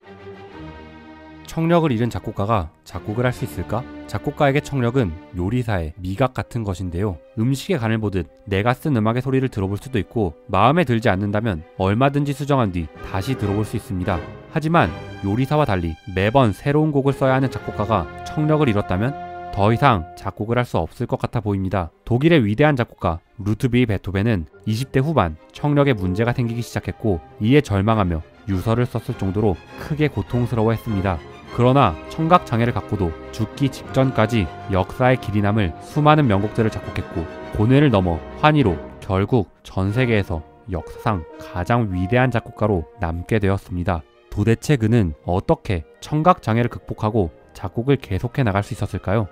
청력을 잃은 작곡가가 작곡을 할 수 있을까? 작곡가에게 청력은 요리사의 미각 같은 것인데요. 음식의 간을 보듯 내가 쓴 음악의 소리를 들어볼 수도 있고 마음에 들지 않는다면 얼마든지 수정한 뒤 다시 들어볼 수 있습니다. 하지만 요리사와 달리 매번 새로운 곡을 써야 하는 작곡가가 청력을 잃었다면 더 이상 작곡을 할 수 없을 것 같아 보입니다. 독일의 위대한 작곡가 루트비히 베토벤은 20대 후반 청력에 문제가 생기기 시작했고 이에 절망하며 유서를 썼을 정도로 크게 고통스러워했습니다. 그러나 청각장애를 갖고도 죽기 직전까지 역사의 길이 남을 수많은 명곡들을 작곡했고 고뇌를 넘어 환희로 결국 전 세계에서 역사상 가장 위대한 작곡가로 남게 되었습니다. 도대체 그는 어떻게 청각장애를 극복하고 작곡을 계속해 나갈 수 있었을까요?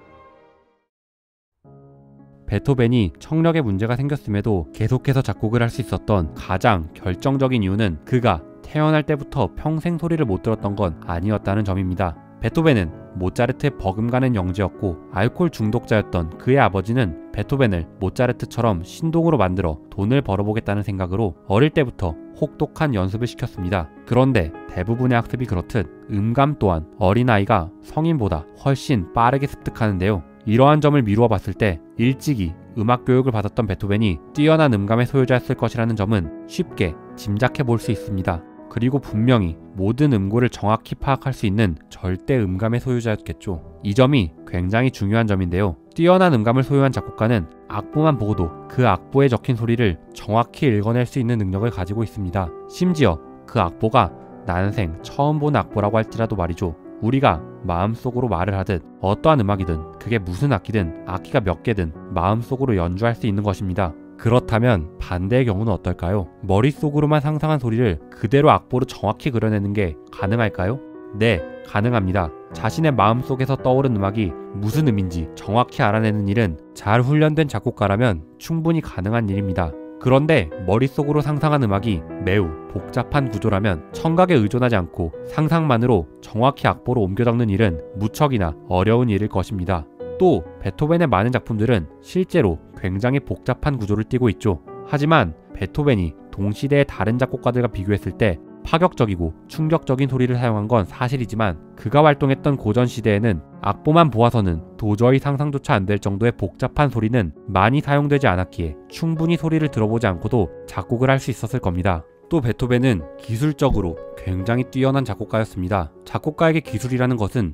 베토벤이 청력에 문제가 생겼음에도 계속해서 작곡을 할 수 있었던 가장 결정적인 이유는 그가 태어날 때부터 평생 소리를 못 들었던 건 아니었다는 점입니다. 베토벤은 모차르트의 버금가는 영재였고 알코올 중독자였던 그의 아버지는 베토벤을 모차르트처럼 신동으로 만들어 돈을 벌어보겠다는 생각으로 어릴 때부터 혹독한 연습을 시켰습니다. 그런데 대부분의 학습이 그렇듯 음감 또한 어린아이가 성인보다 훨씬 빠르게 습득하는데요. 이러한 점을 미루어 봤을 때 일찍이 음악 교육을 받았던 베토벤이 뛰어난 음감의 소유자였을 것이라는 점은 쉽게 짐작해 볼 수 있습니다. 그리고 분명히 모든 음고를 정확히 파악할 수 있는 절대 음감의 소유자였겠죠. 이 점이 굉장히 중요한 점인데요. 뛰어난 음감을 소유한 작곡가는 악보만 보고도 그 악보에 적힌 소리를 정확히 읽어낼 수 있는 능력을 가지고 있습니다. 심지어 그 악보가 난생 처음 본 악보라고 할지라도 말이죠. 우리가 마음속으로 말을 하듯 어떠한 음악이든 그게 무슨 악기든 악기가 몇 개든 마음속으로 연주할 수 있는 것입니다. 그렇다면 반대의 경우는 어떨까요? 머릿속으로만 상상한 소리를 그대로 악보로 정확히 그려내는 게 가능할까요? 네, 가능합니다. 자신의 마음속에서 떠오른 음악이 무슨 음인지 정확히 알아내는 일은 잘 훈련된 작곡가라면 충분히 가능한 일입니다. 그런데 머릿속으로 상상한 음악이 매우 복잡한 구조라면 청각에 의존하지 않고 상상만으로 정확히 악보로 옮겨 적는 일은 무척이나 어려운 일일 것입니다. 또 베토벤의 많은 작품들은 실제로 굉장히 복잡한 구조를 띠고 있죠. 하지만 베토벤이 동시대의 다른 작곡가들과 비교했을 때 파격적이고 충격적인 소리를 사용한 건 사실이지만 그가 활동했던 고전 시대에는 악보만 보아서는 도저히 상상조차 안 될 정도의 복잡한 소리는 많이 사용되지 않았기에 충분히 소리를 들어보지 않고도 작곡을 할 수 있었을 겁니다. 또 베토벤은 기술적으로 굉장히 뛰어난 작곡가였습니다. 작곡가에게 기술이라는 것은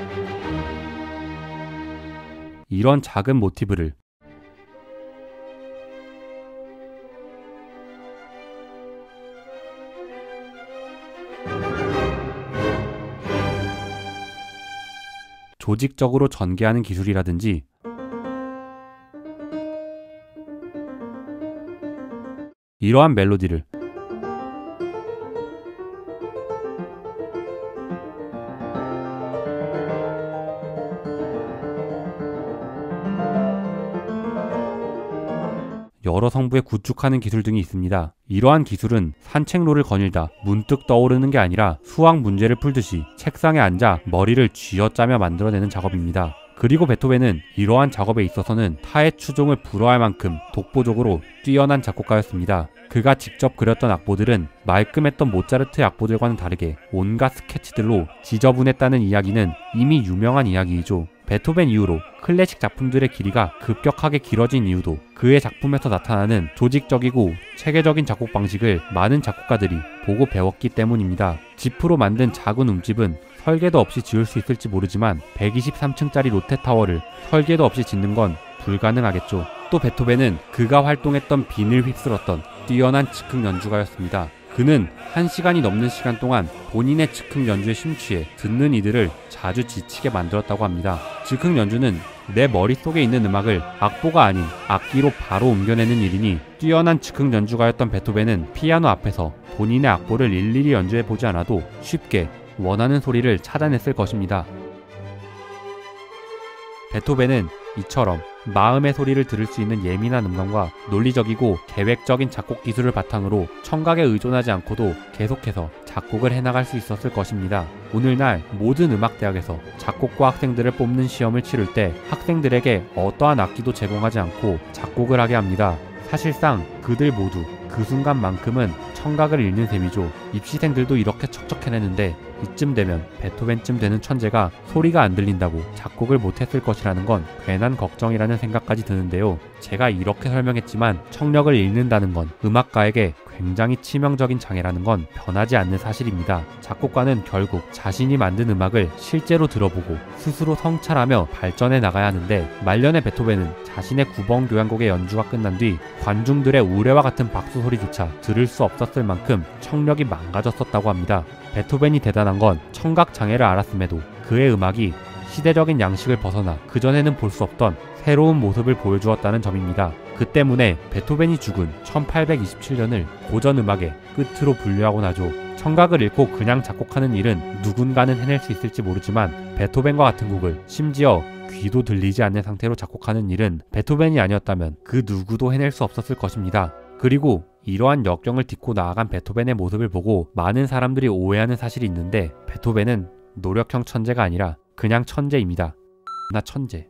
이런 작은 모티브를 조직적으로 전개하는 기술이라든지 이러한 멜로디를 여러 성부에 구축하는 기술 등이 있습니다. 이러한 기술은 산책로를 거닐다 문득 떠오르는 게 아니라 수학 문제를 풀듯이 책상에 앉아 머리를 쥐어짜며 만들어내는 작업입니다. 그리고 베토벤은 이러한 작업에 있어서는 타의 추종을 불허할 만큼 독보적으로 뛰어난 작곡가였습니다. 그가 직접 그렸던 악보들은 말끔했던 모차르트의 악보들과는 다르게 온갖 스케치들로 지저분했다는 이야기는 이미 유명한 이야기이죠. 베토벤 이후로 클래식 작품들의 길이가 급격하게 길어진 이유도 그의 작품에서 나타나는 조직적이고 체계적인 작곡 방식을 많은 작곡가들이 보고 배웠기 때문입니다. 지프로 만든 작은 움집은 설계도 없이 지을 수 있을지 모르지만 123층짜리 롯데타워를 설계도 없이 짓는 건 불가능하겠죠. 또 베토벤은 그가 활동했던 빈을 휩쓸었던 뛰어난 즉흥 연주가였습니다. 그는 1시간이 넘는 시간 동안 본인의 즉흥 연주에 심취해 듣는 이들을 자주 지치게 만들었다고 합니다. 즉흥 연주는 내 머릿속에 있는 음악을 악보가 아닌 악기로 바로 옮겨내는 일이니 뛰어난 즉흥 연주가였던 베토벤은 피아노 앞에서 본인의 악보를 일일이 연주해보지 않아도 쉽게 원하는 소리를 찾아냈을 것입니다. 베토벤은 이처럼 마음의 소리를 들을 수 있는 예민한 음감과 논리적이고 계획적인 작곡 기술을 바탕으로 청각에 의존하지 않고도 계속해서 작곡을 해나갈 수 있었을 것입니다. 오늘날 모든 음악대학에서 작곡과 학생들을 뽑는 시험을 치를 때 학생들에게 어떠한 악기도 제공하지 않고 작곡을 하게 합니다. 사실상 그들 모두 그 순간만큼은 청각을 잃는 셈이죠. 입시생들도 이렇게 척척해내는데 이쯤 되면 베토벤쯤 되는 천재가 소리가 안 들린다고 작곡을 못했을 것이라는 건 괜한 걱정이라는 생각까지 드는데요. 제가 이렇게 설명했지만 청력을 잃는다는 건 음악가에게 굉장히 치명적인 장애라는 건 변하지 않는 사실입니다. 작곡가는 결국 자신이 만든 음악을 실제로 들어보고 스스로 성찰하며 발전해 나가야 하는데, 말년의 베토벤은 자신의 9번 교향곡의 연주가 끝난 뒤 관중들의 우레와 같은 박수 소리조차 들을 수 없었을 만큼 청력이 망가졌었다고 합니다. 베토벤이 대단한 건 청각 장애를 앓았음에도 그의 음악이 시대적인 양식을 벗어나 그전에는 볼 수 없던 새로운 모습을 보여주었다는 점입니다. 그 때문에 베토벤이 죽은 1827년을 고전 음악의 끝으로 분류하곤 하죠. 청각을 잃고 그냥 작곡하는 일은 누군가는 해낼 수 있을지 모르지만 베토벤과 같은 곡을 심지어 귀도 들리지 않는 상태로 작곡하는 일은 베토벤이 아니었다면 그 누구도 해낼 수 없었을 것입니다. 그리고 이러한 역경을 딛고 나아간 베토벤의 모습을 보고 많은 사람들이 오해하는 사실이 있는데, 베토벤은 노력형 천재가 아니라 그냥 천재입니다. 나 천재.